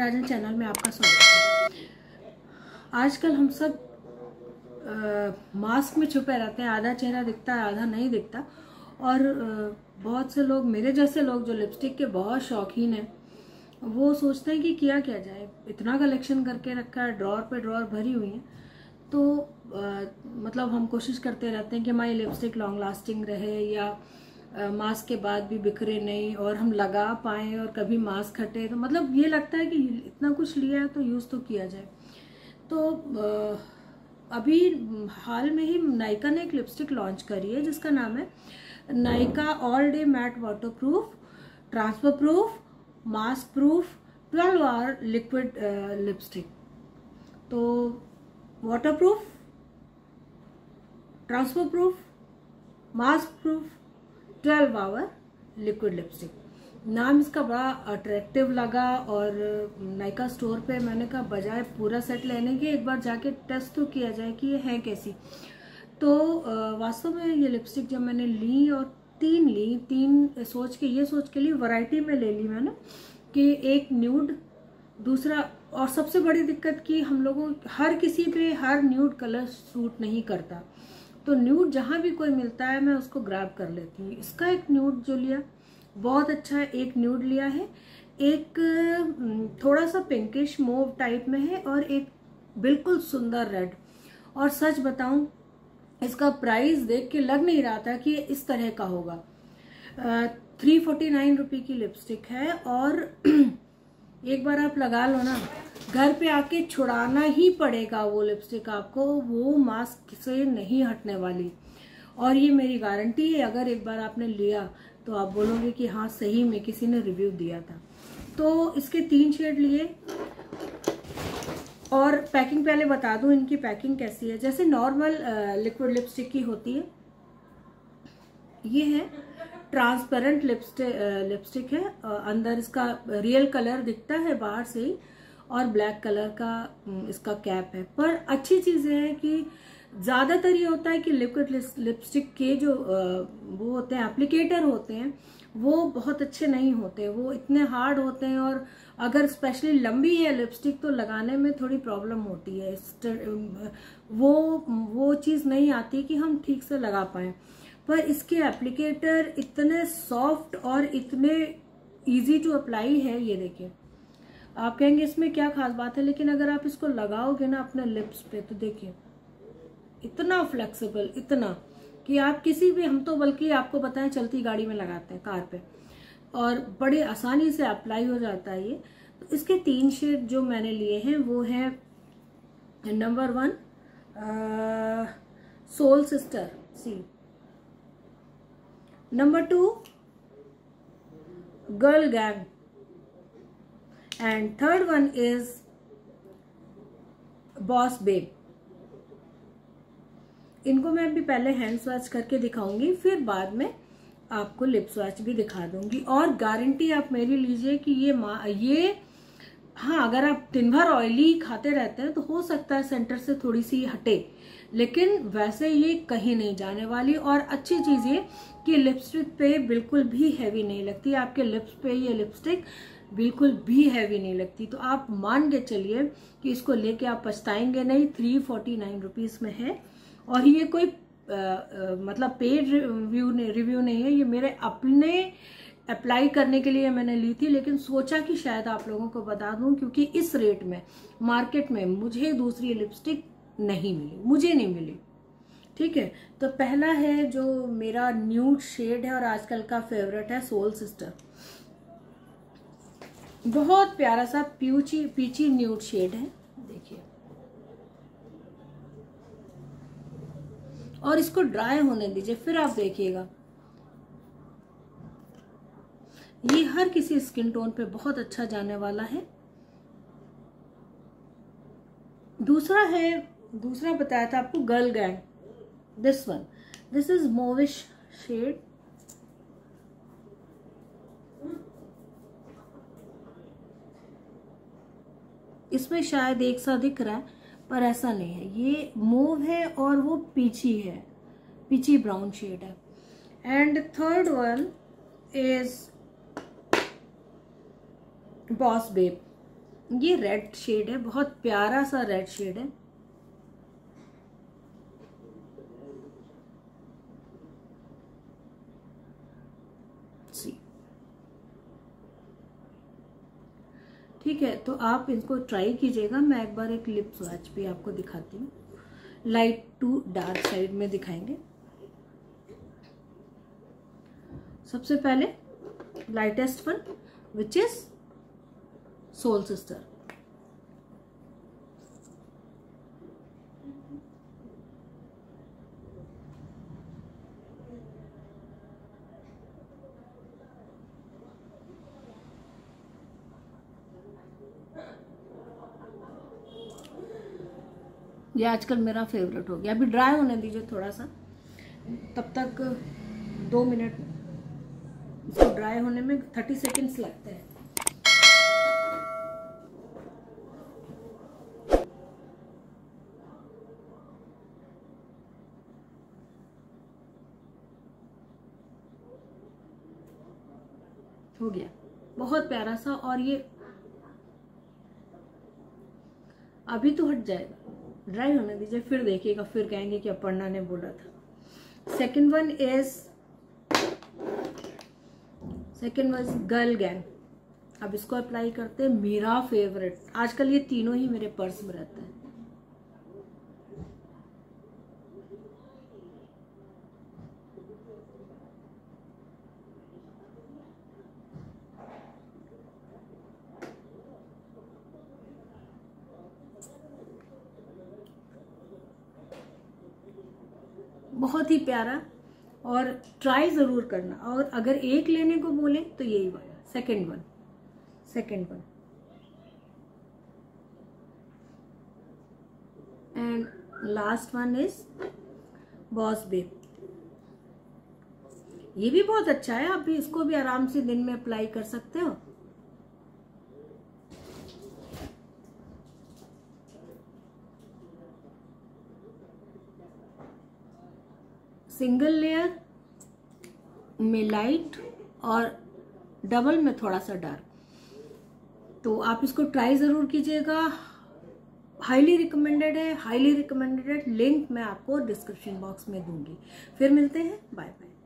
राजन channel में आपका स्वागत है। आजकल हम सब मास्क में छुपे रहते हैं, आधा चेहरा दिखता है आधा नहीं दिखता। और बहुत से लोग, मेरे जैसे लोग जो लिपस्टिक के बहुत शौकीन हैं, वो सोचते हैं कि किया क्या जाए, इतना कलेक्शन करके रखा है, ड्रॉर पे ड्रॉर भरी हुई है। तो मतलब हम कोशिश करते रहते हैं कि हमारी लिपस्टिक लॉन्ग लास्टिंग रहे या मास्क के बाद भी बिखरे नहीं और हम लगा पाएँ और कभी मास्क हटे। तो मतलब ये लगता है कि इतना कुछ लिया है तो यूज़ तो किया जाए। तो अभी हाल में ही नायका ने एक लिपस्टिक लॉन्च करी है जिसका नाम है Nykaa all day matte waterproof, transfer proof, mask proof 12 hour liquid lipstick. तो waterproof, transfer proof, mask proof, 12 hour liquid lipstick. नाम इसका बड़ा अट्रैक्टिव लगा और नायका स्टोर पे मैंने कहा बजाय पूरा सेट लेने के एक बार जाके टेस्ट तो किया जाए कि ये है कैसी। तो वास्तव में ये लिपस्टिक जब मैंने ली और तीन सोच के ली, वैरायटी में ले ली मैंने कि एक न्यूड, दूसरा, और सबसे बड़ी दिक्कत कि हम लोगों हर किसी पे हर न्यूड कलर सूट नहीं करता, तो न्यूड जहाँ भी कोई मिलता है मैं उसको ग्रैब कर लेती हूँ। इसका एक न्यूड जो लिया बहुत अच्छा है, एक न्यूड लिया है, एक थोड़ा सा पिंकिश मोव टाइप में है और एक बिल्कुल सुंदर रेड। और सच बताऊं इसका प्राइस देख के लग नहीं रहा था कि इस तरह का होगा। 349 रुपये की लिपस्टिक है और एक बार आप लगा लो ना, घर पे आके छुड़ाना ही पड़ेगा वो लिपस्टिक आपको, वो मास्क से नहीं हटने वाली। और ये मेरी गारंटी है, अगर एक बार आपने लिया तो आप बोलोगे कि हाँ सही में किसी ने रिव्यू दिया था। तो इसके 3 शेड लिए। और पैकिंग पहले बता दूं इनकी पैकिंग कैसी है। जैसे नॉर्मल लिक्विड लिपस्टिक की होती है, ये है ट्रांसपेरेंट लिपस्टिक है। अंदर इसका रियल कलर दिखता है बाहर से ही और ब्लैक कलर का इसका कैप है। पर अच्छी चीज है कि ज्यादातर ये होता है कि लिक्विड लिपस्टिक के जो वो होते हैं एप्लीकेटर होते हैं वो बहुत अच्छे नहीं होते, वो इतने हार्ड होते हैं और अगर स्पेशली लंबी है लिपस्टिक तो लगाने में थोड़ी प्रॉब्लम होती है। वो चीज़ नहीं आती कि हम ठीक से लगा पाएं। पर इसके एप्लीकेटर इतने सॉफ्ट और इतने इजी टू अप्लाई है, ये देखिए। आप कहेंगे इसमें क्या खास बात है, लेकिन अगर आप इसको लगाओगे ना अपने लिप्स पे तो देखिए इतना फ्लेक्सिबल, इतना कि आप किसी भी, हम तो बल्कि आपको बताएं चलती गाड़ी में लगाते हैं, कार पे, और बड़ी आसानी से अप्लाई हो जाता है ये। तो इसके 3 शेड जो मैंने लिए हैं वो है नंबर 1 सोल सिस्टर सी, number 2 girl gang, and third one is boss babe. इनको मैं अभी पहले हैंड स्वैच करके दिखाऊंगी, फिर बाद में आपको लिप स्वैच भी दिखा दूंगी। और गारंटी आप मेरी लीजिए कि ये हाँ, अगर आप दिन भर ऑयली खाते रहते हैं तो हो सकता है सेंटर से थोड़ी सी हटे, लेकिन वैसे ये कहीं नहीं जाने वाली। और अच्छी चीज ये कि लिपस्टिक पे बिल्कुल भी हैवी नहीं लगती, आपके लिप्स पे ये लिपस्टिक बिल्कुल भी हैवी नहीं लगती। तो आप मान के चलिए कि इसको लेके आप पछताएंगे नहीं। 349 रुपीज में है और ये कोई मतलब पेड रिव्यू नहीं है, ये मेरे अपने अप्लाई करने के लिए मैंने ली थी, लेकिन सोचा कि शायद आप लोगों को बता दूं क्योंकि इस रेट में मार्केट में मुझे दूसरी लिपस्टिक नहीं मिली, मुझे नहीं मिली। ठीक है, तो पहला है जो मेरा न्यूड शेड है और आजकल का फेवरेट है, सोल सिस्टर। बहुत प्यारा सा पीची न्यूड शेड है, देखिए। और इसको ड्राई होने दीजिए, फिर आप देखिएगा ये हर किसी स्किन टोन पे बहुत अच्छा जाने वाला है। दूसरा बताया था आपको girl gang, this is mauvish shade. इसमें शायद एक सा दिख रहा है पर ऐसा नहीं है, ये मोव है और वो पीची ब्राउन शेड है। And third one is boss babe. ये रेड शेड है, बहुत प्यारा सा रेड शेड है। ठीक है, तो आप इनको ट्राई कीजिएगा। मैं एक बार एक लिप स्वैच भी आपको दिखाती हूँ, लाइट टू डार्क साइड में दिखाएंगे। सबसे पहले lightest one which is soul sister. ये आजकल मेरा फेवरेट हो गया। अभी ड्राई होने दीजिए थोड़ा सा, तब तक 2 मिनट इसको ड्राई होने में 30 सेकेंड्स लगते हैं। हो गया, बहुत प्यारा सा। और ये अभी तो हट जाएगा, ड्राई होने दीजिए, फिर देखिएगा, फिर कहेंगे कि अपर्णा ने बोला था। Second one is girl gang. अब इसको अप्लाई करते हैं, मेरा फेवरेट। आजकल ये तीनों ही मेरे पर्स में रहते हैं। बहुत ही प्यारा, और ट्राई जरूर करना। और अगर एक लेने को बोले तो यही वाला second one. And last one is boss babe. ये भी बहुत अच्छा है, आप भी इसको भी आराम से दिन में अप्लाई कर सकते हो। सिंगल लेयर में लाइट और डबल में थोड़ा सा डार्क। तो आप इसको ट्राई जरूर कीजिएगा। हाईली रिकमेंडेड है, लिंक मैं आपको डिस्क्रिप्शन बॉक्स में दूंगी। फिर मिलते हैं, बाय बाय।